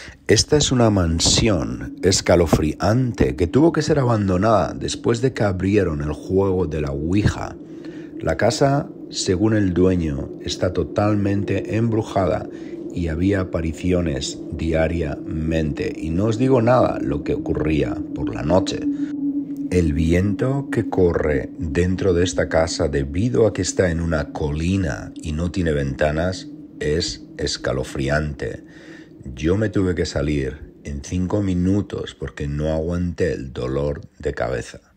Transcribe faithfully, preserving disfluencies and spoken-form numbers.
Esta es una mansión escalofriante que tuvo que ser abandonada después de que abrieron el juego de la Ouija. La casa, según el dueño, está totalmente embrujada y había apariciones diariamente. Y no os digo nada lo que ocurría por la noche. El viento que corre dentro de esta casa debido a que está en una colina y no tiene ventanas es escalofriante. Yo me tuve que salir en cinco minutos porque no aguanté el dolor de cabeza.